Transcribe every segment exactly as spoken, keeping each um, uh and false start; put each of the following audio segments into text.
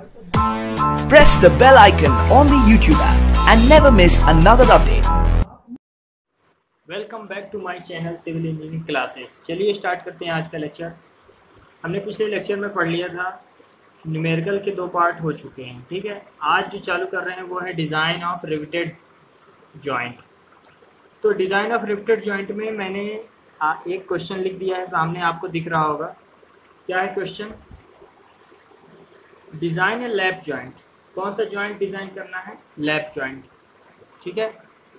Press the bell icon on the YouTube app and never miss another update. Welcome back to my channel civil engineering classes. चलिए start करते हैं आज का lecture. हमने पिछले lecture में पढ़ लिया था, न्यूमेरिकल के दो पार्ट हो चुके हैं। ठीक है, आज जो चालू कर रहे हैं वो है डिज़ाइन ऑफ रिवेटेड जॉइंट। तो डिज़ाइन ऑफ रिवेटेड जॉइंट में मैंने एक क्वेश्चन लिख दिया है, सामने आपको दिख रहा होगा। क्या है क्वेश्चन? डिज़ाइन है लैप जॉइंट। कौन सा जॉइंट डिज़ाइन करना है? Lap joint. ठीक है,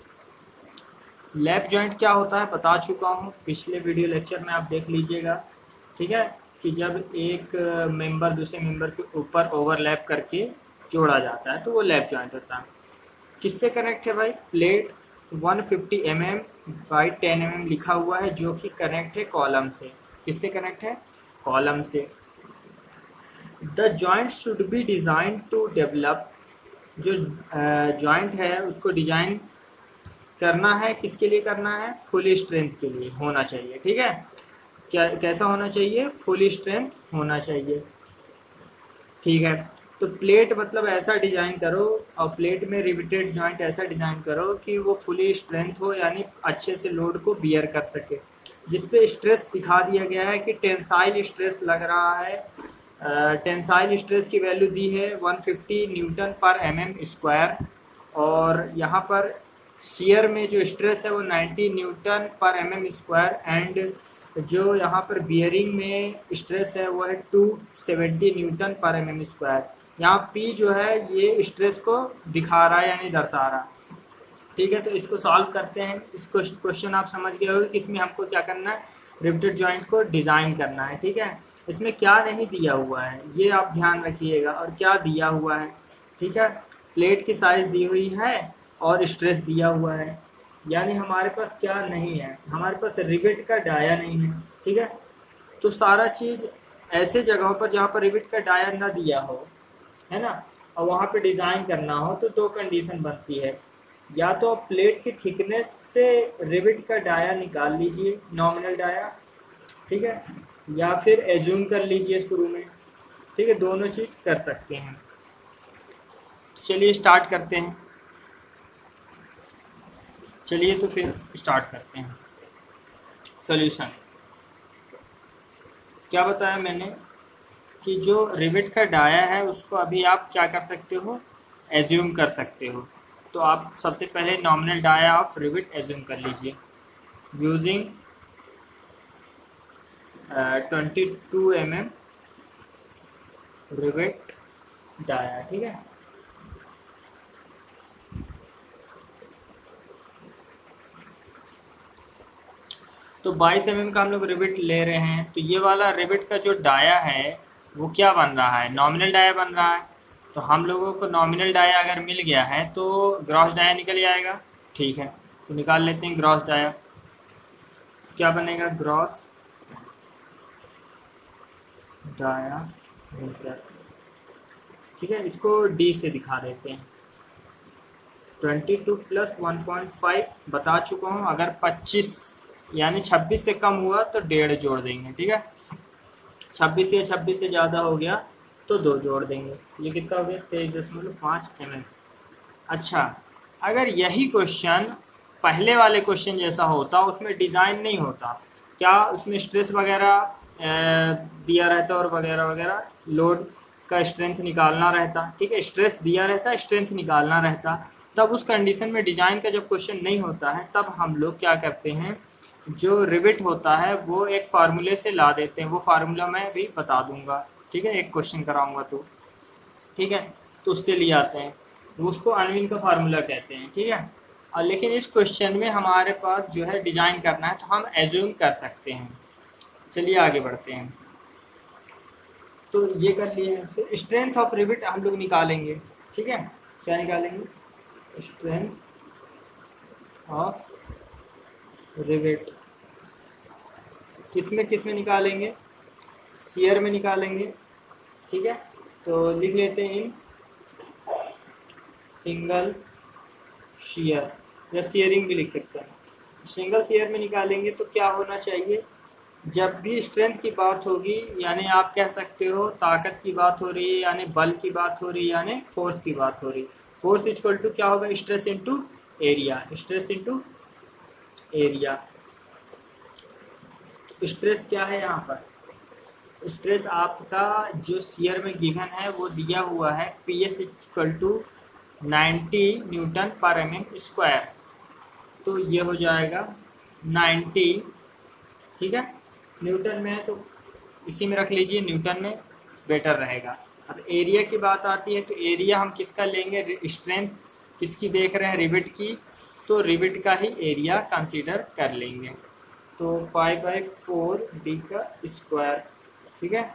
लैप जॉइंट क्या होता है बता चुका हूँ, पिछले वीडियो लेक्चर में आप देख लीजिएगा। ठीक है, कि जब एक मेंबर दूसरे मेंबर के ऊपर ओवरलैप करके जोड़ा जाता है तो वो लैप जॉइंट होता है। किससे कनेक्ट है भाई? प्लेट एक सौ पचास M M by ten M M लिखा हुआ है, जो कि कनेक्ट है कॉलम से। किससे कनेक्ट है? कॉलम से। The joint should be design to develop. जो जॉइंट uh, है उसको डिजाइन करना है, किसके लिए करना है? फुल स्ट्रेंथ के लिए होना चाहिए। ठीक है, क्या कैसा होना चाहिए? फुल स्ट्रेंथ होना चाहिए। ठीक है, तो प्लेट मतलब ऐसा डिजाइन करो, और प्लेट में रिवेटेड जॉइंट ऐसा डिजाइन करो कि वो फुली स्ट्रेंथ हो, यानी अच्छे से लोड को बियर कर सके। जिसपे स्ट्रेस दिखा दिया गया है कि टेंसाइल स्ट्रेस लग रहा है। टेंसाइल स्ट्रेस की वैल्यू दी है एक सौ पचास Newton per M M square, और यहाँ पर शियर में जो स्ट्रेस है वो नब्बे Newton per M M square, and जो यहाँ पर बियरिंग में स्ट्रेस है वो है दो सौ सत्तर newton per M M square. यहाँ पी जो है ये स्ट्रेस को दिखा रहा है, यानी दर्शा रहा है। ठीक है, तो इसको सॉल्व करते हैं। इस क्वेश्चन आप समझ गए होंगे, इसमें हमको क्या करना है? रिवेटेड जॉइंट को डिज़ाइन करना है। ठीक है, इसमें क्या नहीं दिया हुआ है ये आप ध्यान रखिएगा, और क्या दिया हुआ है। ठीक है, प्लेट की साइज दी हुई है और स्ट्रेस दिया हुआ है, यानी हमारे पास क्या नहीं है? हमारे पास रिवेट का डाया नहीं है। ठीक है, तो सारा चीज़ ऐसे जगहों पर जहाँ पर रिवेट का डाया ना दिया हो, है ना, और वहाँ पे डिज़ाइन करना हो, तो दो कंडीशन बनती है। या तो आप प्लेट की थिकनेस से रिवेट का डाया निकाल लीजिए, नॉमिनल डाया। ठीक है, या फिर एज्यूम कर लीजिए शुरू में। ठीक है, दोनों चीज़ कर सकते हैं। चलिए स्टार्ट करते हैं। चलिए तो फिर स्टार्ट करते हैं। सॉल्यूशन क्या बताया मैंने कि जो रिवेट का डाया है उसको अभी आप क्या कर सकते हो? एज्यूम कर सकते हो। तो आप सबसे पहले nominal dia of rivet assume कर लीजिए using twenty two M M rivet dia. ठीक है, तो बाईस एम एम का हम लोग रिवेट ले रहे हैं। तो ये वाला रिवेट का जो डाया है वो क्या बन रहा है? नॉमिनल डाया बन रहा है। तो हम लोगों को नॉमिनल डाया अगर मिल गया है तो ग्रॉस डाया निकल जाएगा। ठीक है, तो निकाल लेते हैं ग्रॉस डाया। क्या बनेगा? Gross diameter. ठीक है, इसको डी से दिखा देते हैं। बाईस प्लस वन पॉइंट फाइव बता चुका हूँ। अगर पच्चीस यानी छब्बीस से कम हुआ तो डेढ़ जोड़ देंगे। ठीक है, छब्बीस या छब्बीस से ज़्यादा हो गया तो दो जोड़ देंगे। ये कितना हो गया? तेईस दशमलव पाँच एम एम। अच्छा, अगर यही क्वेश्चन पहले वाले क्वेश्चन जैसा होता, उसमें डिज़ाइन नहीं होता, क्या उसमें स्ट्रेस वगैरह दिया रहता और वगैरह वगैरह, लोड का स्ट्रेंथ निकालना रहता। ठीक है, स्ट्रेस दिया रहता, स्ट्रेंथ निकालना रहता। तब उस कंडीशन में डिज़ाइन का जब क्वेश्चन नहीं होता है, तब हम लोग क्या करते हैं? जो रिवेट होता है वो एक फार्मूले से ला देते हैं। वो फार्मूला मैं भी बता दूंगा। ठीक है, एक क्वेश्चन कराऊंगा तो। ठीक है, तो उससे ले आते हैं, उसको अनविन का फार्मूला कहते हैं। ठीक है, और लेकिन इस क्वेश्चन में हमारे पास जो है डिज़ाइन करना है, तो हम एज्यूम कर सकते हैं। चलिए आगे बढ़ते हैं। तो ये कर लिए। फिर स्ट्रेंथ ऑफ रिवेट हम लोग निकालेंगे। ठीक है, क्या निकालेंगे? स्ट्रेंथ ऑफ रिवेट किस में किस में निकालेंगे? शियर में निकालेंगे। ठीक है, तो लिख लेते हैं इन सिंगल शियर, या शियरिंग भी लिख सकते हैं। सिंगल शियर में निकालेंगे तो क्या होना चाहिए? जब भी स्ट्रेंथ की बात होगी यानी आप कह सकते हो ताकत की बात हो रही है, यानी बल की बात हो रही है, यानी फोर्स की बात हो रही है। फोर्स इक्वल टू क्या होगा, stress into area, stress into area. Stress क्या है यहाँ पर, स्ट्रेस आपका जो शियर में गिवन है वो दिया हुआ है P S equal to ninety newton per M M square, तो ये हो जाएगा नाइन्टी, ठीक है, न्यूटन में है तो इसी में रख लीजिए, न्यूटन में बेटर रहेगा। अब एरिया की बात आती है तो एरिया हम किसका लेंगे, स्ट्रेंथ किसकी देख रहे हैं, रिविट की, तो रिविट का ही एरिया कंसीडर कर लेंगे, तो पाई बाई फोर डी का स्क्वायर, ठीक है।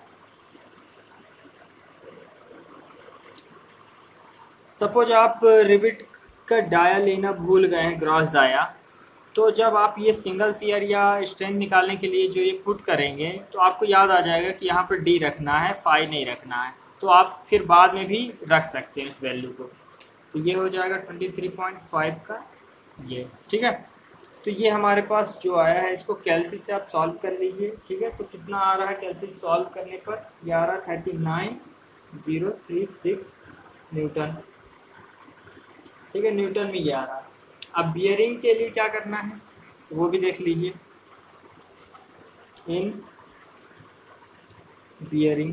सपोज आप रिविट का डाया लेना भूल गए हैं, ग्रॉस डाया, तो जब आप ये सिंगल शियर या स्ट्रेंथ निकालने के लिए जो ये पुट करेंगे तो आपको याद आ जाएगा कि यहाँ पर डी रखना है, फाई नहीं रखना है, तो आप फिर बाद में भी रख सकते हैं इस वैल्यू को। तो ये हो जाएगा ट्वेंटी थ्री पॉइंट फाइव का ये, ठीक है। तो ये हमारे पास जो आया है इसको कैलसी से आप सॉल्व कर लीजिए, ठीक है। तो कितना आ रहा है कैलसी से सॉल्व करने पर, ये आ रहा है thirty nine zero three six newton, ठीक है, न्यूटन में ये आ रहा है। अब बियरिंग के लिए क्या करना है वो भी देख लीजिए, इन बियरिंग,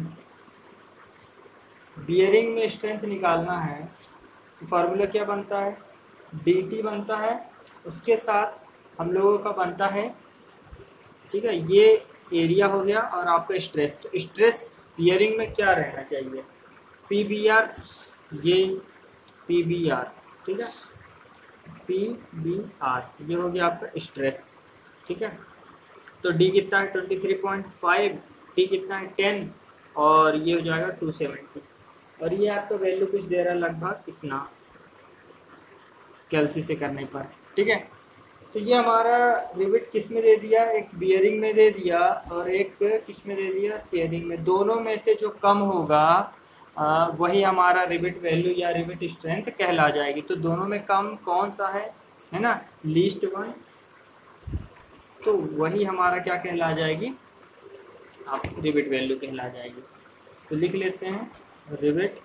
बियरिंग में स्ट्रेंथ निकालना है तो फार्मूला क्या बनता है, डी टी बनता है, उसके साथ हम लोगों का बनता है, ठीक है, ये एरिया हो गया और आपका स्ट्रेस। तो स्ट्रेस बियरिंग में क्या रहना चाहिए, पी बी आर, ये पी बी आर, ठीक है, पी बी आर, ये हो गया आपका स्ट्रेस, ठीक है। तो डी कितना है twenty three point five, T कितना है टेन, और ये हो जाएगा टू सेवेंटी, और ये आपका वैल्यू कुछ दे रहा है लगभग इतना कैलसी से करने पर, ठीक है। तो ये हमारा रिविट किस में दे दिया, एक बियरिंग में दे दिया और एक किस में दे दिया, शेयरिंग में। दोनों में से जो कम होगा आ, वही हमारा रिविट वैल्यू या रिविट स्ट्रेंथ कहला जाएगी। तो दोनों में कम कौन सा है, है ना, लीस्ट वन, तो वही हमारा क्या कहला जाएगी, आप रिविट वैल्यू कहला जाएगी। तो लिख लेते हैं रिविट,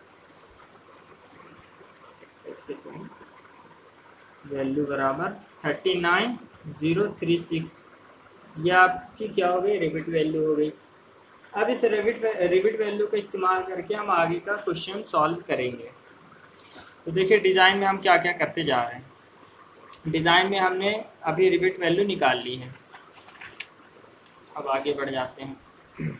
एक सेकेंड, वैल्यू बराबर thirty nine zero three six, ये आपकी क्या हो गई, रिविट वैल्यू हो गई। अब इस रिविट रिविट वैल्यू का इस्तेमाल करके हम आगे का क्वेश्चन सॉल्व करेंगे। तो देखिए डिज़ाइन में हम क्या क्या करते जा रहे हैं। डिज़ाइन में हमने अभी रिविट वैल्यू निकाल ली है, अब आगे बढ़ जाते हैं।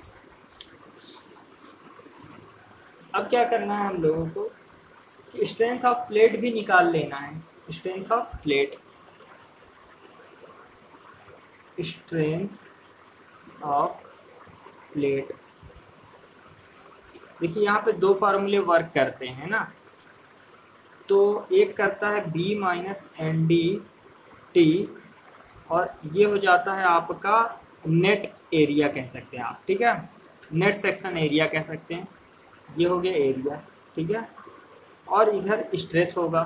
अब क्या करना है हम लोगों को कि स्ट्रेंथ ऑफ प्लेट भी निकाल लेना है, strength of plate, strength of plate. देखिए यहाँ पे दो फार्मूले वर्क करते हैं ना, तो एक करता है B minus N D T, और ये हो जाता है आपका नेट एरिया कह सकते हैं आप, ठीक है, नेट सेक्शन एरिया कह सकते हैं, ये हो गया एरिया, ठीक है। और इधर स्ट्रेस होगा,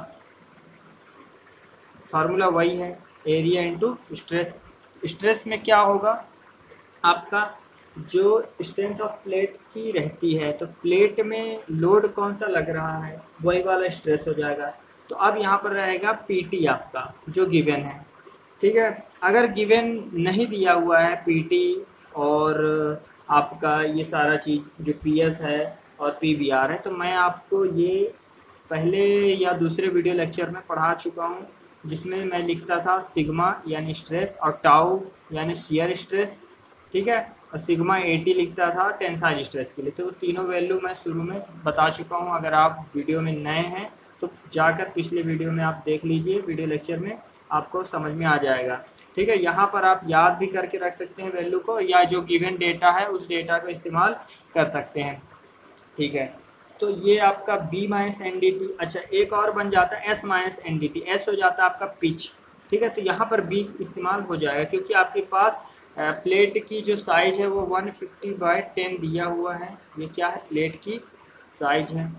फार्मूला वही है, एरिया इंटू स्ट्रेस। स्ट्रेस में क्या होगा आपका, जो स्ट्रेंथ ऑफ प्लेट की रहती है, तो प्लेट में लोड कौन सा लग रहा है वही वाला स्ट्रेस हो जाएगा। तो अब यहाँ पर रहेगा पीटी आपका जो गिवन है, ठीक है। अगर गिवन नहीं दिया हुआ है पीटी और आपका ये सारा चीज़ जो पीएस है और पीवीआर है, तो मैं आपको ये पहले या दूसरे वीडियो लेक्चर में पढ़ा चुका हूँ, जिसमें मैं लिखता था सिग्मा यानी स्ट्रेस और टाउ यानी शियर स्ट्रेस, ठीक है, और सिग्मा एटी लिखता था टेंसाइल स्ट्रेस के लिए। तो तीनों वैल्यू मैं शुरू में बता चुका हूँ। अगर आप वीडियो में नए हैं तो जाकर पिछले वीडियो में आप देख लीजिए, वीडियो लेक्चर में आपको समझ में आ जाएगा, ठीक है। यहाँ पर आप याद भी करके रख सकते हैं वैल्यू को, या जो गिवन डेटा है उस डेटा का इस्तेमाल कर सकते हैं, ठीक है। तो ये आपका B minus N D T, अच्छा एक और बन जाता है S minus N D T, S हो जाता है आपका पिच, ठीक है। तो यहाँ पर B इस्तेमाल हो जाएगा क्योंकि आपके पास प्लेट की जो साइज है वो वन फिफ्टी बाई टेन दिया हुआ है। ये क्या है, प्लेट की साइज है।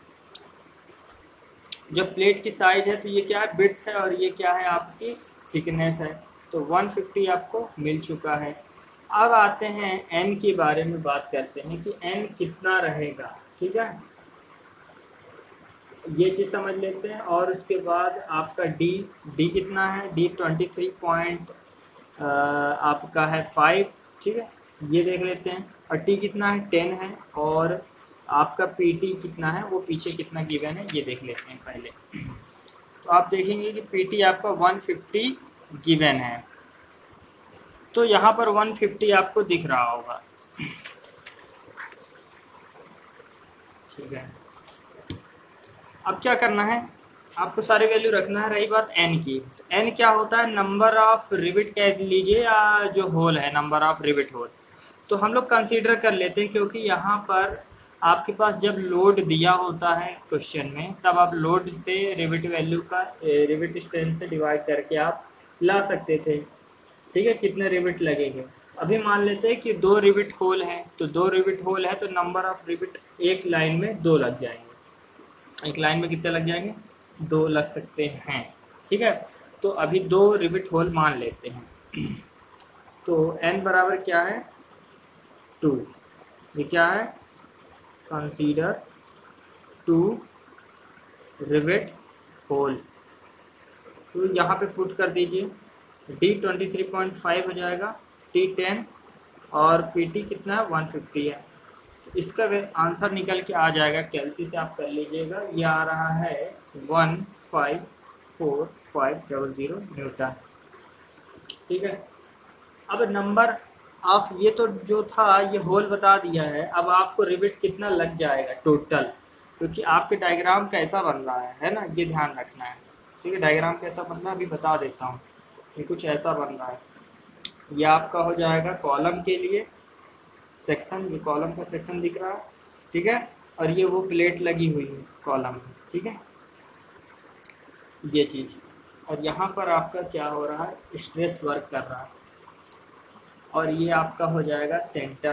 जब प्लेट की साइज है तो ये क्या है, विड्थ है, और ये क्या है आपकी थिकनेस है। तो वन फिफ्टी आपको मिल चुका है, अब आते हैं एन के बारे में बात करते हैं कि एन कितना रहेगा, ठीक है, ये चीज़ समझ लेते हैं। और उसके बाद आपका डी डी कितना है, डी ट्वेंटी थ्री पॉइंट आपका है फाइव, ठीक है, ये देख लेते हैं। और टी कितना है, टेन है। और आपका पी टी कितना है, वो पीछे कितना गिवन है ये देख लेते हैं पहले। तो आप देखेंगे कि पी टी आपका वन फिफ्टी गिवन है, तो यहाँ पर वन फिफ्टी आपको दिख रहा होगा, ठीक है। अब क्या करना है, आपको सारे वैल्यू रखना है। रही बात एन की, तो एन क्या होता है, नंबर ऑफ रिविट कह लीजिए या जो होल है, नंबर ऑफ रिविट होल। तो हम लोग कंसीडर कर लेते हैं, क्योंकि यहाँ पर आपके पास जब लोड दिया होता है क्वेश्चन में, तब आप लोड से रिविट वैल्यू का रिविट स्ट्रेंथ से डिवाइड करके आप ला सकते थे, ठीक है, कितने रिविट लगेंगे। अभी मान लेते हैं कि दो रिविट होल है, तो दो रिविट होल है तो नंबर ऑफ रिविट एक लाइन में दो लग जाएंगे। एक लाइन में कितने लग जाएंगे, दो लग सकते हैं, ठीक है। तो अभी दो रिविट होल मान लेते हैं। तो n बराबर क्या है, टू। ये क्या है, कंसीडर टू रिविट होल। तो यहाँ पे पुट कर दीजिए, D twenty three point five हो जाएगा, टी टेन और पी टी कितना है, वन फिफ्टी है। इसका आंसर निकल के आ जाएगा, कैलसी से आप कर लीजिएगा, ये आ रहा है one five four five double zero newton, ठीक है। अब नंबर ऑफ, ये तो जो था ये होल बता दिया है, अब आपको रिविट कितना लग जाएगा टोटल, क्योंकि आपके डायग्राम कैसा बन रहा है है ना, ये ध्यान रखना है, ठीक है। डायग्राम कैसा बन रहा है अभी बता देता हूँ, ये कुछ ऐसा बन रहा है। ये आपका हो जाएगा कॉलम के लिए सेक्शन, ये कॉलम का सेक्शन दिख रहा है, ठीक है। और ये वो प्लेट लगी हुई है कॉलम में, ठीक है, ये चीज़। और यहाँ पर आपका क्या हो रहा है, स्ट्रेस वर्क कर रहा है। और ये आपका हो जाएगा सेंटर।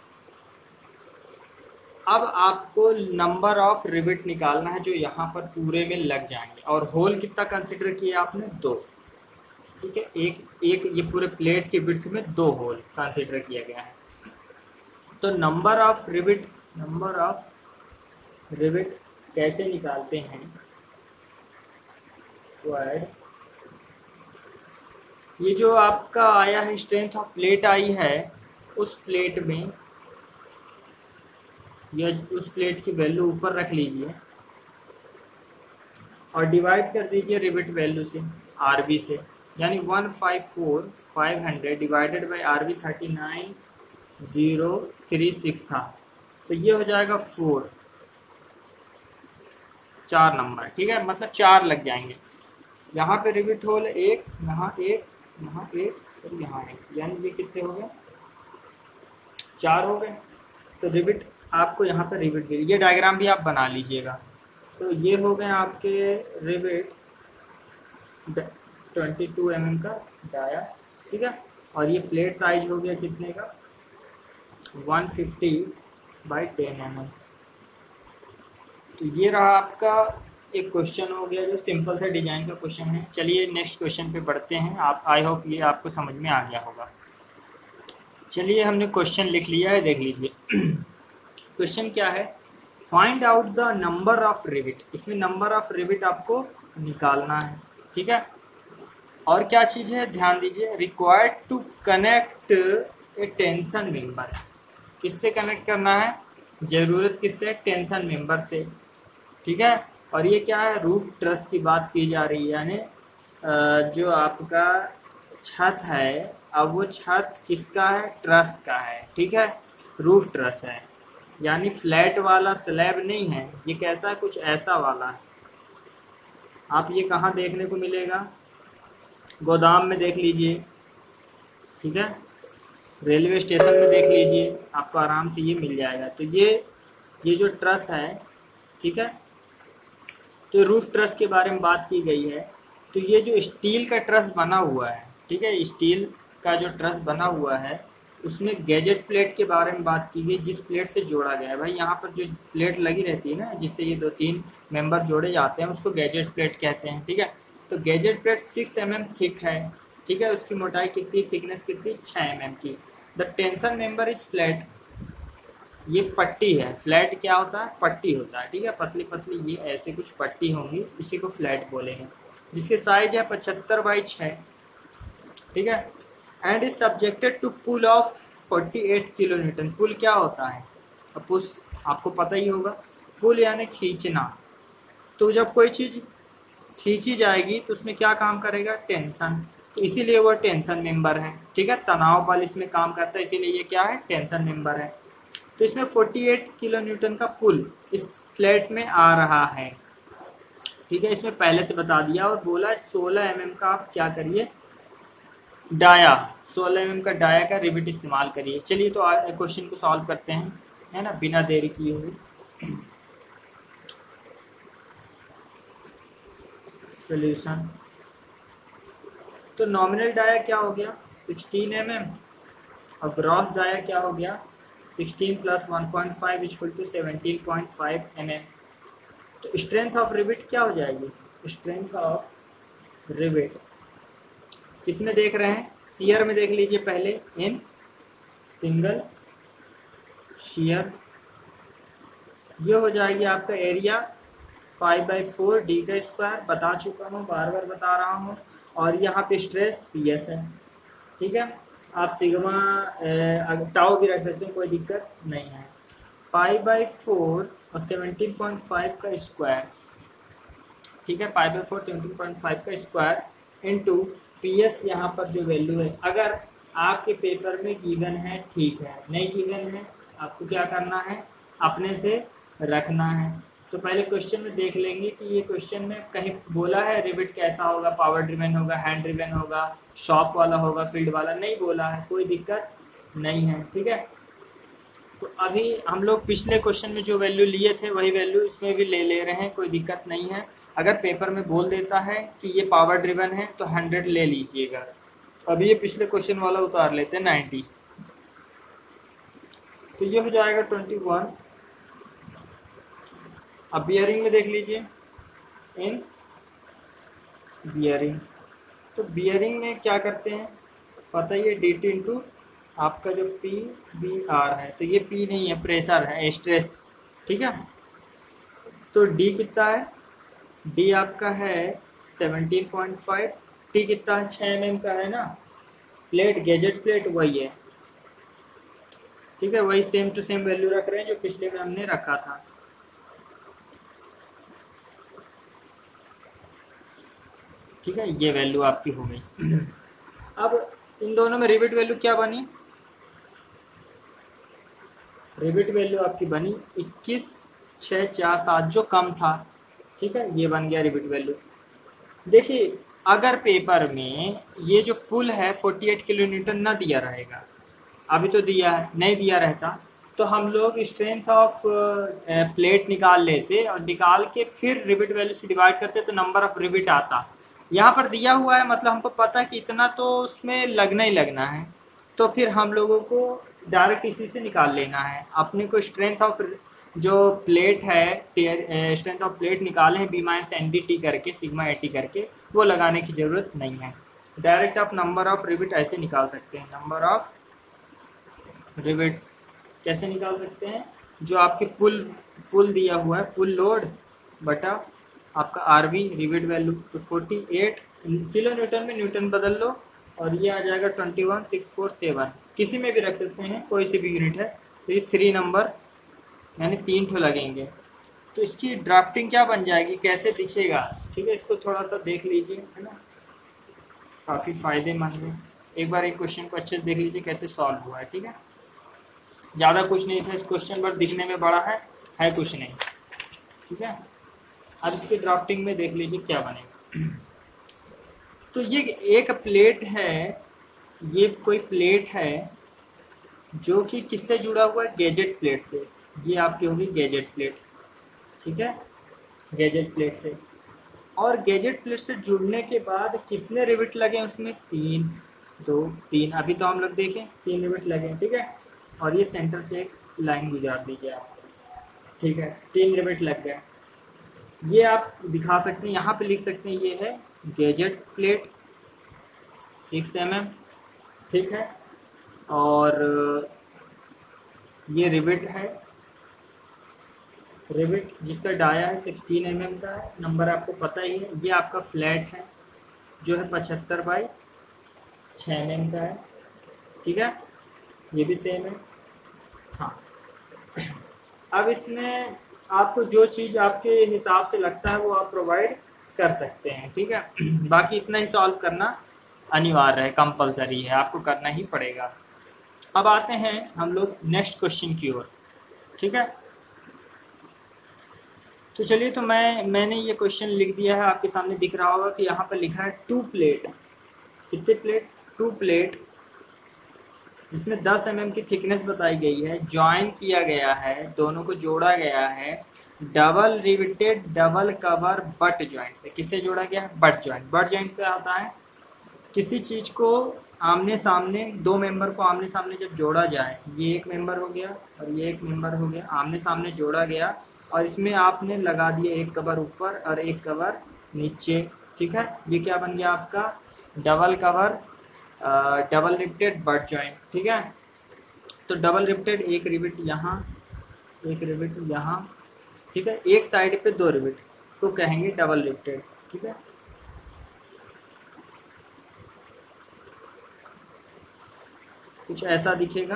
अब आपको नंबर ऑफ रिविट निकालना है जो यहाँ पर पूरे में लग जाएंगे। और होल कितना कंसिडर किया आपने, दो, ठीक है। एक एक ये पूरे प्लेट के विड्थ में दो होल कंसिडर किया गया है। तो number of rivet number of rivet कैसे निकालते हैं, वर्ड ये जो आपका आया है स्ट्रेंथ ऑफ प्लेट आई है, उस प्लेट में या उस प्लेट की वैल्यू ऊपर रख लीजिए और डिवाइड कर दीजिए रिविट वैल्यू से, आरबी से, यानी one five four five hundred divided by RB thirty nine zero three six था, तो ये हो जाएगा फोर, चार नंबर, ठीक है, मतलब चार लग जाएंगे। यहाँ पे रिविट होल एक, यहाँ एक, यहाँ एक और यहाँ एक, यानी ये कितने हो गए, चार हो गए। तो रिविट आपको यहाँ पे रिविट गिरी, ये डायग्राम भी आप बना लीजिएगा। तो ये हो गए आपके rivet twenty two M M का डाया, ठीक है। और ये प्लेट साइज हो गया कितने का, one fifty by ten M M. तो ये रहा आपका एक क्वेश्चन हो गया जो सिंपल से डिजाइन का क्वेश्चन है। चलिए नेक्स्ट क्वेश्चन पे बढ़ते हैं। आप आई होप ये आपको समझ में आ गया होगा। चलिए हमने क्वेश्चन लिख लिया है, देख लीजिए। क्वेश्चन क्या है, find out the number of rivet. इसमें नंबर ऑफ रिविट आपको निकालना है, ठीक है। और क्या चीज़ है, ध्यान दीजिए, required to connect a tension member. किससे कनेक्ट करना है, ज़रूरत किससे, टेंशन मेंबर से, ठीक है। और ये क्या है, रूफ ट्रस की बात की जा रही है, यानी जो आपका छत है, अब वो छत किसका है, ट्रस का है, ठीक है, रूफ ट्रस है, यानी फ्लैट वाला स्लैब नहीं है, ये कैसा है, कुछ ऐसा वाला है। आप ये कहाँ देखने को मिलेगा, गोदाम में देख लीजिए, ठीक है, रेलवे स्टेशन में देख लीजिए, आपको आराम से ये मिल जाएगा। तो ये ये जो ट्रस है, ठीक है, तो रूफ ट्रस के बारे में बात की गई है। तो ये जो स्टील का ट्रस बना हुआ है, ठीक है, स्टील का जो ट्रस बना हुआ है, उसमें गैजेट प्लेट के बारे में बात की गई, जिस प्लेट से जोड़ा गया है। भाई यहाँ पर जो प्लेट लगी रहती है ना, जिससे ये दो तीन मेंबर जोड़े जाते हैं, उसको गैजेट प्लेट कहते हैं, ठीक है। तो gusset plate six M M thick है, ठीक है, उसकी मोटाई कितनी, थिकनेस कितनी, छः एम एम की। The tension member is flat, ये पट्टी है, फ्लैट क्या होता है, पट्टी होता है, ठीक है, पतली पतली ये ऐसे कुछ पट्टी होंगी, इसी को फ्लैट बोलेंगे, जिसके साइज है पचहत्तर बाई छः, ठीक है, and is subjected to pull of अड़तालीस किलो न्यूटन। पुल क्या होता है, अब पुश आपको पता ही होगा, पुल यानी खींचना, तो जब कोई चीज़ खींची जाएगी तो उसमें क्या काम करेगा, टेंशन, तो इसीलिए वो टेंशन मेंबर है, ठीक है, तनाव बल इसमें काम करता है, इसीलिए ये क्या है, टेंशन मेंबर है। तो इसमें अड़तालीस किलो न्यूटन का पुल इस फ्लैट में आ रहा है, ठीक है, इसमें पहले से बता दिया और बोला सोलह एम एम का आप क्या करिए, डाया, सोलह एम एम का डाया का रिविट इस्तेमाल करिए। चलिए तो क्वेश्चन को सॉल्व करते हैं, है ना, बिना देरी किए हुए। सोल्यूशन, तो नॉमिनल डाया क्या हो गया सोलह एम एम और ग्रॉस डाया क्या हो गया सोलह plus one point five equal to seventeen point five M M. तो स्ट्रेंथ ऑफ रिविट क्या हो जाएगी, स्ट्रेंथ ऑफ रिविट किसमें देख रहे हैं, शियर में देख लीजिए पहले, इन सिंगल शियर, ये हो जाएगी आपका area five by four D का स्क्वायर, बता चुका हूँ, बार बार बता रहा हूँ, और यहाँ पे स्ट्रेस पी एस है, ठीक है, आप सिग्मा टाउ भी रख सकते हैं, कोई दिक्कत नहीं है, फाइव बाई फोर और सेवनटीन पॉइंट फाइव का स्क्वायर, ठीक है, five by four seventeen point five का स्क्वायर इंटू पी एस, यहाँ पर जो वैल्यू है, अगर आपके पेपर में गिवन है ठीक है, नहीं गिवन है आपको क्या करना है, अपने से रखना है। तो पहले क्वेश्चन में देख लेंगे कि ये क्वेश्चन में कहीं बोला है रिविट कैसा होगा, पावर ड्रिवन होगा, हैंड ड्रिवन होगा, शॉप वाला होगा, फील्ड वाला, नहीं बोला है, कोई दिक्कत नहीं है, ठीक है। तो अभी हम लोग पिछले क्वेश्चन में जो वैल्यू लिए थे वही वैल्यू इसमें भी ले ले रहे हैं, कोई दिक्कत नहीं है। अगर पेपर में बोल देता है कि ये पावर ड्रिवन है तो हंड्रेड ले लीजिएगा। अभी ये पिछले क्वेश्चन वाला उतार लेते हैं नाइन्टी, तो ये हो जाएगा ट्वेंटी वन। अब बियरिंग में देख लीजिए, इन बियरिंग, तो बियरिंग में क्या करते हैं पता ही है, डी टी इंटू आपका जो पी बी आर है, तो ये पी नहीं है, प्रेशर है, स्ट्रेस, ठीक है। तो डी कितना है, डी आपका है सेवनटीन पॉइंट फाइव, टी कितना है, छः एम एम का है ना, प्लेट गैजेट प्लेट वही है, ठीक है, वही सेम टू सेम वैल्यू रख रहे हैं जो पिछले में हमने रखा था। ठीक है, ये वैल्यू आपकी हो गई। अब इन दोनों में रिविट वैल्यू क्या बनी, रिविट वैल्यू आपकी बनी इक्कीस छः चार सात, जो कम था, ठीक है, ये बन गया रिविट वैल्यू। देखिए अगर पेपर में ये जो पुल है अड़तालीस किलो न्यूटन ना दिया रहेगा, अभी तो दिया है, नहीं दिया रहता तो हम लोग स्ट्रेंथ ऑफ प्लेट निकाल लेते और निकाल के फिर रिविट वैल्यू से डिवाइड करते तो नंबर ऑफ रिविट आता। यहाँ पर दिया हुआ है, मतलब हमको पता है कि इतना तो उसमें लगना ही लगना है, तो फिर हम लोगों को डायरेक्ट इसी से निकाल लेना है। अपने को स्ट्रेंथ ऑफ जो प्लेट है, स्ट्रेंथ ऑफ प्लेट निकाले हैं B minus N D T करके, सिग्मा ए टी करके, वो लगाने की ज़रूरत नहीं है। डायरेक्ट आप नंबर ऑफ रिविट ऐसे निकाल सकते हैं, नंबर ऑफ रिविट्स कैसे निकाल सकते हैं, जो आपके पुल पुल दिया हुआ है, पुल लोड बटा आपका आर वी रिविट वैल्यू, तो अड़तालीस किलो न्यूटन में न्यूटन बदल लो और ये आ जाएगा twenty one six four seven, किसी में भी रख सकते हैं, कोई सी भी यूनिट है। तो ये थ्री नंबर यानी तीन ठो लगेंगे। तो इसकी ड्राफ्टिंग क्या बन जाएगी, कैसे दिखेगा, ठीक है, इसको थोड़ा सा देख लीजिए, है ना, काफ़ी फायदेमंद है। एक बार एक क्वेश्चन को अच्छे से देख लीजिए कैसे सॉल्व हुआ है, ठीक है। ज़्यादा कुछ नहीं था इस क्वेश्चन पर, दिखने में बड़ा है है कुछ नहीं, ठीक है। अब इसकी ड्राफ्टिंग में देख लीजिए क्या बनेगा। तो ये एक प्लेट है, ये कोई प्लेट है जो कि किससे जुड़ा हुआ है, गैजेट प्लेट से, ये आपकी होगी गैजेट प्लेट, ठीक है, गैजेट प्लेट से। और गैजेट प्लेट से जुड़ने के बाद कितने रिविट लगे उसमें, तीन, दो तीन, अभी तो हम लोग देखें तीन रिविट लगे, ठीक है। और ये सेंटर से एक लाइन गुजार दीजिए आप, ठीक है, तीन रिविट लग गए। ये आप दिखा सकते हैं, यहाँ पे लिख सकते हैं, ये है gusset plate six M M, ठीक है। और ये रिविट है, रिविट जिसका डाया है सिक्सटीन एम एम का है, नंबर आपको पता ही है। ये आपका फ्लैट है जो है पचहत्तर बाई छः एम एम का है, ठीक है, ये भी सेम है। हाँ, अब इसमें आपको जो चीज़ आपके हिसाब से लगता है वो आप प्रोवाइड कर सकते हैं, ठीक है। बाकी इतना ही सॉल्व करना अनिवार्य है, कंपलसरी है, आपको करना ही पड़ेगा। अब आते हैं हम लोग नेक्स्ट क्वेश्चन की ओर, ठीक है। तो चलिए, तो मैं मैंने ये क्वेश्चन लिख दिया है, आपके सामने दिख रहा होगा कि यहाँ पर लिखा है टू प्लेट, कितने प्लेट, टू प्लेट, जिसमें दस एम एम की थिकनेस बताई गई है, ज्वाइन किया गया है, दोनों को जोड़ा गया है double riveted double cover butt joint से। किसे जोड़ा गया है? But joint. बट ज्वाइंट क्या होता है? किसी चीज़ को आमने सामने, दो मेंबर को आमने सामने जब जोड़ा जाए, ये एक मेंबर हो गया और ये एक मेंबर हो गया, आमने सामने जोड़ा गया और इसमें आपने लगा दिया एक कवर ऊपर और एक कवर नीचे, ठीक है। ये क्या बन गया आपका? Double cover double riveted butt joint, ठीक है। तो डबल रिवेटेड, एक रिवेट यहाँ, एक रिवेट यहाँ, ठीक है, एक साइड पे दो रिवेट तो कहेंगे डबल रिवेटेड, ठीक है। कुछ ऐसा दिखेगा,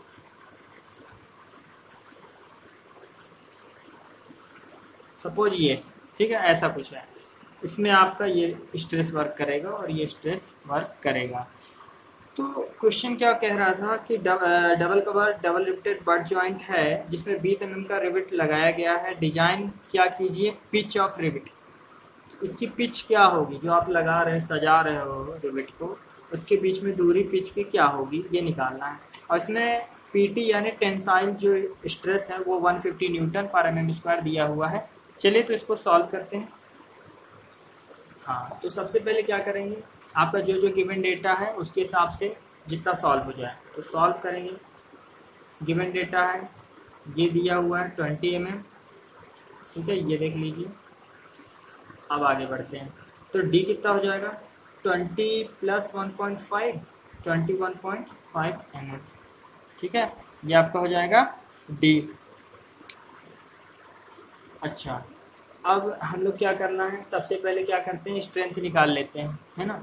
सपोज ये, ठीक है, ऐसा कुछ है। इसमें आपका ये स्ट्रेस वर्क करेगा और ये स्ट्रेस वर्क करेगा। तो क्वेश्चन क्या कह रहा था कि double cover double riveted butt joint है जिसमें बीस एम एम का रिवेट लगाया गया है। डिजाइन क्या कीजिए? पिच ऑफ रिवेट, इसकी पिच क्या होगी जो आप लगा रहे, सजा रहे हो रिवेट को, उसके बीच में दूरी पिच की क्या होगी ये निकालना है। और इसमें पीटी यानी टेंसाइल जो स्ट्रेस है वो एक सौ पचास Newton per M M square दिया हुआ है। चलिए तो इसको सॉल्व करते हैं। हाँ, तो सबसे पहले क्या करेंगे, आपका जो जो गिवन डेटा है उसके हिसाब से जितना सॉल्व हो जाए तो सॉल्व करेंगे। गिवन डेटा है, ये दिया हुआ है ट्वेंटी एम एम, ठीक है, ये देख लीजिए। अब आगे बढ़ते हैं, तो डी कितना हो जाएगा? Twenty plus one point five, twenty one point five M M, ठीक है, ये आपका हो जाएगा डी। अच्छा, अब हम लोग क्या करना है, सबसे पहले क्या करते हैं, स्ट्रेंथ निकाल लेते हैं, है ना।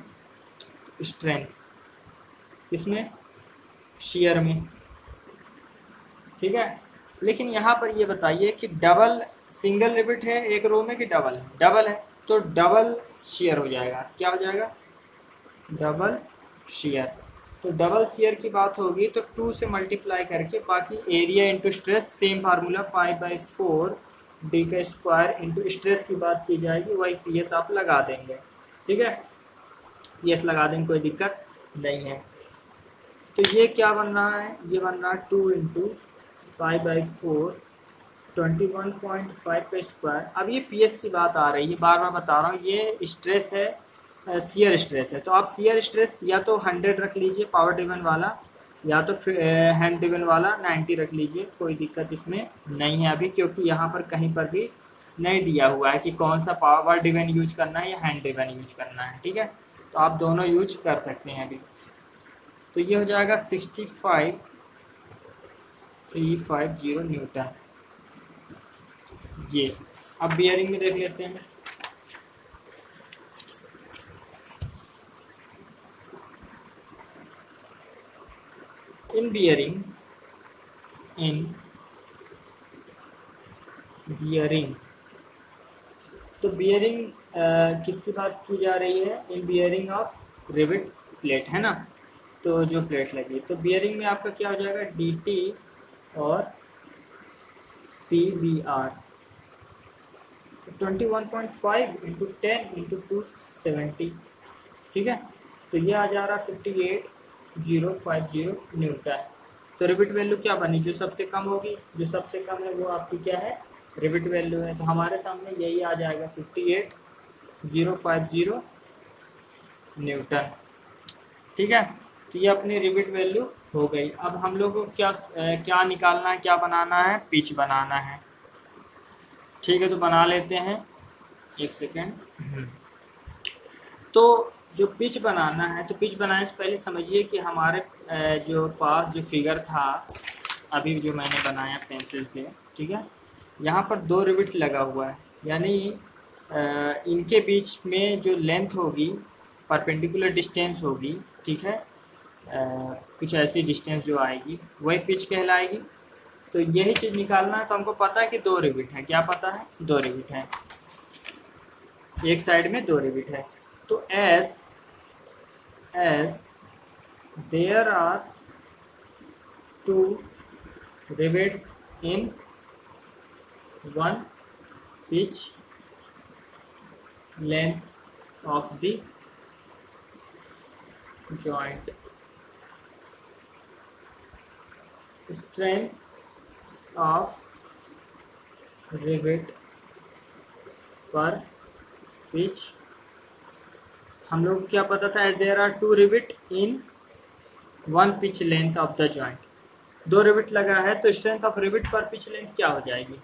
स्ट्रेंथ इसमें शियर में, ठीक है। लेकिन यहाँ पर ये बताइए कि डबल सिंगल रिवेट है एक रो में कि डबल है? डबल है, तो डबल शियर हो जाएगा। क्या हो जाएगा? Double shear. तो डबल शियर की बात होगी तो टू से मल्टीप्लाई करके बाकी area into stress, same formula five by four D का स्क्वायर इंटू स्ट्रेस की बात की जाएगी, वही पी एस आप लगा देंगे, ठीक है, पी एस लगा देंगे, कोई दिक्कत नहीं है। तो ये क्या बन रहा है? ये बन रहा है two into five by four twenty one point five का स्क्वायर। अब ये पी एस की बात आ रही है, बार बार बता रहा हूँ, ये स्ट्रेस है, शियर स्ट्रेस है। तो आप शियर स्ट्रेस या तो हंड्रेड रख लीजिए पावर ड्रिवन वाला, या तो फिर हैंड ड्रिवन वाला नाइन्टी रख लीजिए, कोई दिक्कत इसमें नहीं है अभी, क्योंकि यहाँ पर कहीं पर भी नहीं दिया हुआ है कि कौन सा पावर ड्रिवन यूज करना है या हैंड ड्रिवन यूज करना है, ठीक है। तो आप दोनों यूज कर सकते हैं अभी। तो ये हो जाएगा sixty five three five zero newton. ये अब बियरिंग में देख लेते हैं। इन बियरिंग इन बियरिंग तो बियरिंग किसकी बात की जा रही है? In bearing of rivet plate, है ना। तो जो प्लेट लगी, तो बियरिंग में आपका क्या हो जाएगा? डी टी और P V R twenty one point five into ten into two seventy, ठीक है। तो ये आ जा रहा fifty eight zero five zero newton. तो रिवेट वैल्यू क्या बनी? जो सबसे कम होगी, जो सबसे कम है वो आपकी क्या है? रिवेट वैल्यू है। तो हमारे सामने यही आ जाएगा fifty eight zero five zero newton, ठीक है। तो ये अपनी रिवेट वैल्यू हो गई। अब हम लोग को क्या ए, क्या निकालना है, क्या बनाना है? पिच बनाना है, ठीक है। तो बना लेते हैं, एक सेकेंड। तो जो पिच बनाना है, तो पिच बनाने से पहले समझिए कि हमारे जो पास जो फिगर था अभी जो मैंने बनाया पेंसिल से, ठीक है, यहाँ पर दो रिविट लगा हुआ है, यानी इनके बीच में जो लेंथ होगी, परपेंडिकुलर डिस्टेंस होगी, ठीक है, कुछ ऐसी डिस्टेंस जो आएगी वही पिच कहलाएगी। तो यही चीज़ निकालना है। तो हमको पता है कि दो रिविट है, क्या पता है, दो रिविट है, एक साइड में दो रिविट है। तो as as there are two rivets in one pitch length of the joint, strength of rivet per pitch, हम लोग को क्या पता था, as there are two rivet in one pitch length of the joint, दो rivet लगा है तो स्ट्रेंथ ऑफ रिविट पर पिच लेंथ क्या हो जाएगी,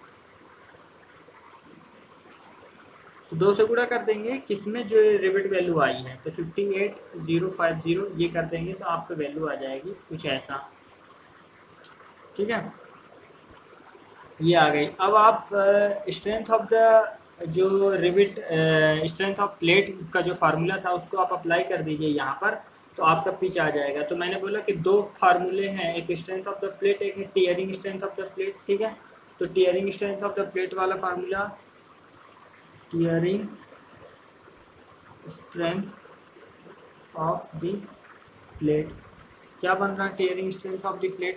तो दो से गुणा कर देंगे, किसमें जो रिविट वैल्यू आई है, तो fifty eight zero five zero ये कर देंगे तो आपको वैल्यू आ जाएगी कुछ ऐसा, ठीक है, ये आ गई। अब आप स्ट्रेंथ ऑफ द जो रिविट स्ट्रेंथ ऑफ प्लेट का जो फार्मूला था उसको आप अप्लाई कर दीजिए यहाँ पर, तो आपका पिच आ जाएगा। तो मैंने बोला कि दो फार्मूले हैं, एक स्ट्रेंथ ऑफ द प्लेट, एक है tearing strength of the plate, ठीक है। तो tearing strength of the plate वाला formula, tearing strength of the plate, क्या बन रहा है, tearing strength of the plate,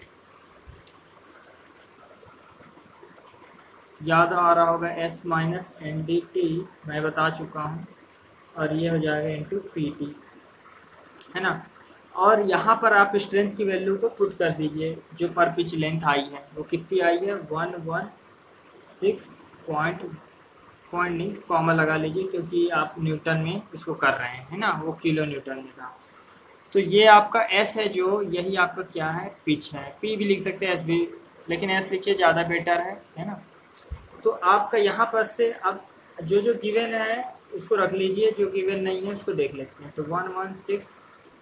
याद आ रहा होगा S minus N D T, मैं बता चुका हूँ, और ये हो जाएगा इंटू पी टी, है ना। और यहाँ पर आप स्ट्रेंथ की वैल्यू को पुट कर दीजिए, जो पर पिच लेंथ आई है वो कितनी आई है, one one six point point नहीं कॉमा लगा लीजिए क्योंकि आप न्यूटन में इसको कर रहे हैं, है ना, वो किलो न्यूटन में था। तो ये आपका एस है, जो यही आपका क्या है, पिच है। पी भी लिख सकते हैं, एस भी, लेकिन एस लिखिए ज़्यादा बेटर है, है ना। तो आपका यहाँ पर से अब जो जो गिवन है उसको रख लीजिए, जो गिवन नहीं है उसको देख लेते हैं। तो वन वन सिक्स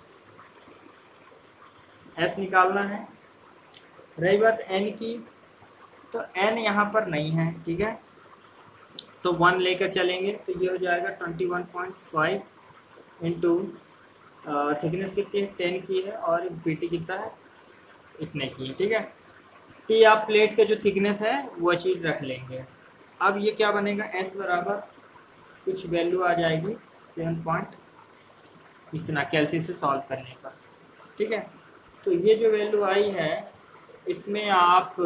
एस निकालना है। रही बात एन की, तो एन यहाँ पर नहीं है, ठीक है, तो वन लेकर चलेंगे, तो ये हो जाएगा twenty one point five into thickness कितनी है, टेन की है, और पी टी कितना है, इतने की है, ठीक है। टी आप प्लेट का जो थिकनेस है वो चीज़ रख लेंगे। अब ये क्या बनेगा, एस बराबर कुछ वैल्यू आ जाएगी सेवन पॉइंट इतना कैल्सी से सॉल्व करने पर, ठीक है। तो ये जो वैल्यू आई है इसमें आप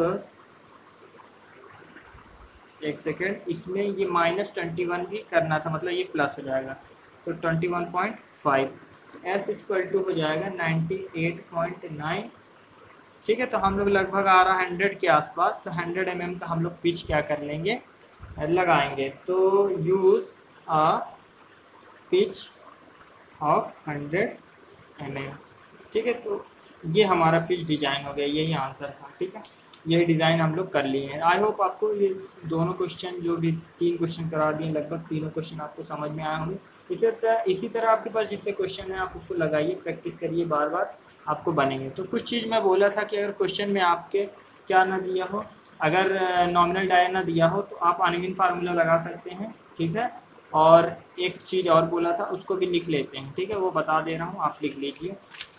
एक सेकेंड, इसमें ये माइनस ट्वेंटी वन भी करना था, मतलब ये प्लस हो जाएगा, तो twenty one point five, S equal to हो जाएगा नाइन्टी एट पॉइंट नाइन, ठीक है। तो हम लोग लगभग आ रहा है हंड्रेड के आसपास, तो हंड्रेड एम एम का हम लोग पिच क्या कर लेंगे, लगाएंगे। तो use a pitch of hundred M M, ठीक है। तो ये हमारा पिच डिज़ाइन हो गया, यही आंसर था, ठीक है। यही डिज़ाइन हम लोग कर लिए हैं। आई होप आपको ये दोनों क्वेश्चन, जो भी तीन क्वेश्चन करा दिए, लगभग तीनों क्वेश्चन आपको समझ में आए होंगे। इसी तरह इसी तरह आपके पास जितने क्वेश्चन हैं आप उसको लगाइए, प्रैक्टिस करिए, बार बार आपको बनेंगे। तो कुछ चीज़ मैं बोला था कि अगर क्वेश्चन में आपके क्या ना दिया हो, अगर नॉमिनल डायर ना दिया हो तो आप अनगिन फार्मूला लगा सकते हैं, ठीक है। और एक चीज़ और बोला था उसको भी लिख लेते हैं, ठीक है, वो बता दे रहा हूँ, आप लिख लीजिए,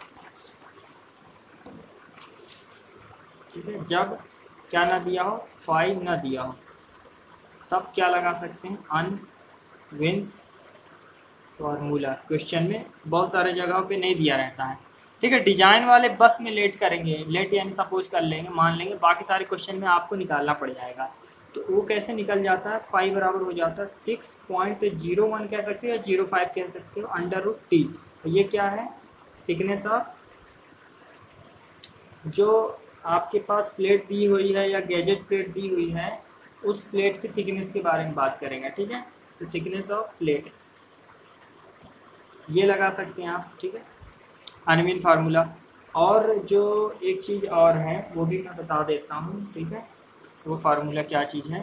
ठीक है। जब क्या ना दिया हो, फाइव ना दिया हो, तब क्या लगा सकते हैं, अनविन्स फार्मूला। क्वेश्चन में बहुत सारे जगहों पे नहीं दिया रहता है, ठीक है। डिजाइन वाले बस में लेट करेंगे, लेट यानी सपोज कर लेंगे, मान लेंगे, बाकी सारे क्वेश्चन में आपको निकालना पड़ जाएगा। तो वो कैसे निकल जाता है, फाइव बराबर हो जाता है सिक्स पॉइंट जीरो वन कह सकते हो या जीरो फाइव कह सकते हो, अंडर रूट टी। ये क्या है, थिकनेस ऑफ जो आपके पास प्लेट दी हुई है या गैजेट प्लेट दी हुई है, उस प्लेट की थिकनेस के बारे में बात करेंगे, ठीक है। तो थिकनेस ऑफ प्लेट ये लगा सकते हैं आप, ठीक है, अनविन फार्मूला। और जो एक चीज़ और है वो भी मैं बता देता हूँ, ठीक है। वो फार्मूला क्या चीज़ है,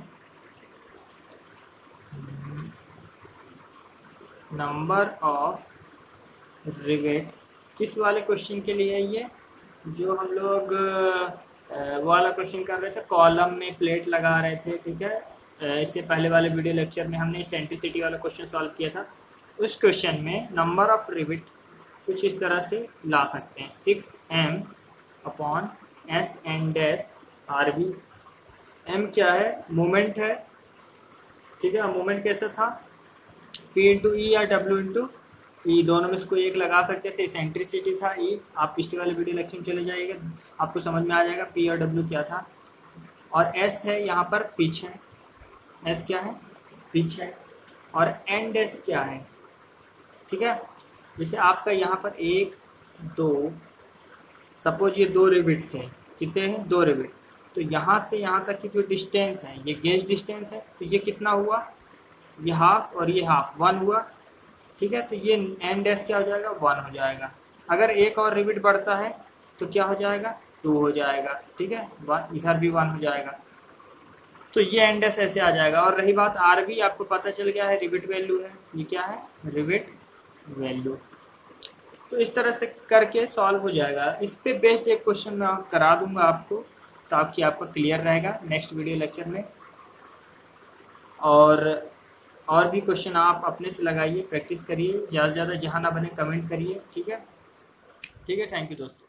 नंबर ऑफ रिवेट किस वाले क्वेश्चन के लिए है ये, जो हम लोग वो वाला क्वेश्चन कर रहे थे, कॉलम में प्लेट लगा रहे थे, ठीक है। इससे पहले वाले वीडियो लेक्चर में हमने सेंट्रिसिटी वाला क्वेश्चन सॉल्व किया था। उस क्वेश्चन में नंबर ऑफ रिवेट कुछ इस तरह से ला सकते हैं, six M upon S N dash R B. M क्या है, मोमेंट है, ठीक है। मोमेंट कैसा था, पी इंटू ई या डब्ल्यू इंटू ई, दोनों में इसको एक लगा सकते थे। सेंट्रिसिटी था ई, आप पिछले वाले वीडियो लेक्चर में चले जाइएगा, आपको समझ में आ जाएगा पी और डब्ल्यू क्या था। और एस है यहाँ पर पिच है, एस क्या है, पिच है। और एन डैश क्या है, ठीक है। जैसे आपका यहाँ पर एक दो, सपोज ये दो रिवेट थे, कितने हैं, दो रिवेट, तो यहाँ से यहाँ तक की जो डिस्टेंस है ये गेज डिस्टेंस है, तो ये कितना हुआ, ये हाफ और ये हाफ, वन हुआ, ठीक है। तो ये एन डैश क्या हो जाएगा, वन हो जाएगा। अगर एक और रिवेट बढ़ता है तो क्या हो जाएगा, टू हो जाएगा, ठीक है। वन, इधर भी वन हो जाएगा, तो ये एन डैश ऐसे आ जाएगा। और रही बात आर बी, आपको पता चल गया है रिवेट वैल्यू है, ये क्या है, रिवेट वैल्यू। तो इस तरह से करके सॉल्व हो जाएगा। इस पे बेस्ड एक क्वेश्चन मैं करा दूंगा आपको, ताकि आपको क्लियर रहेगा नेक्स्ट वीडियो लेक्चर में। और और भी क्वेश्चन आप अपने से लगाइए, प्रैक्टिस करिए, ज़्यादा से ज़्यादा, जहाँ ना बने कमेंट करिए, ठीक है। ठीक है, थैंक यू दोस्तों।